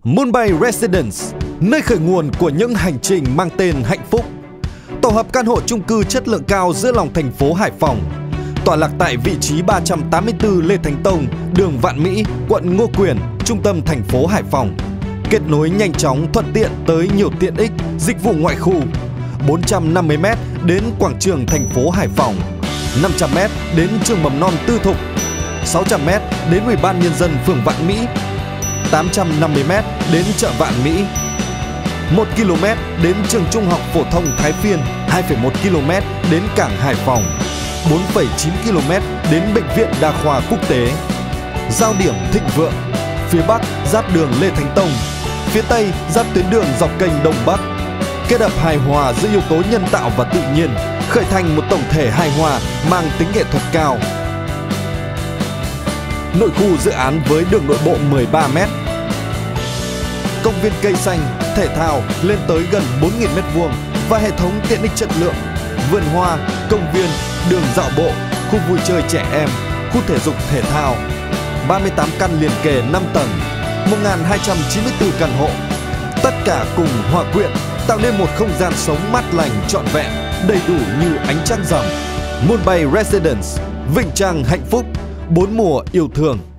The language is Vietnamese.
Moonbay Residence, nơi khởi nguồn của những hành trình mang tên hạnh phúc. Tổ hợp căn hộ chung cư chất lượng cao giữa lòng thành phố Hải Phòng. Tọa lạc tại vị trí 384 Lê Thánh Tông, đường Vạn Mỹ, quận Ngô Quyền, trung tâm thành phố Hải Phòng. Kết nối nhanh chóng, thuận tiện tới nhiều tiện ích, dịch vụ ngoại khu. 450m đến quảng trường thành phố Hải Phòng, 500m đến trường mầm non tư thục, 600m đến Ủy ban Nhân dân phường Vạn Mỹ, 850m đến chợ Vạn Mỹ, 1 km đến trường trung học phổ thông Thái Phiên, 2,1 km đến cảng Hải Phòng, 4,9 km đến bệnh viện đa khoa quốc tế. Giao điểm thịnh vượng, phía Bắc giáp đường Lê Thánh Tông, phía Tây giáp tuyến đường dọc kênh Đông Bắc. Kết hợp hài hòa giữa yếu tố nhân tạo và tự nhiên, khởi thành một tổng thể hài hòa mang tính nghệ thuật cao. Nội khu dự án với đường nội bộ 13m, công viên cây xanh, thể thao lên tới gần 4.000m² và hệ thống tiện ích chất lượng, vườn hoa, công viên, đường dạo bộ, khu vui chơi trẻ em, khu thể dục thể thao, 38 căn liền kề 5 tầng, 1.294 căn hộ. Tất cả cùng hòa quyện tạo nên một không gian sống mát lành trọn vẹn, đầy đủ như ánh trăng rằm. Moonbay Residence, vinh trang hạnh phúc, 4 mùa yêu thương.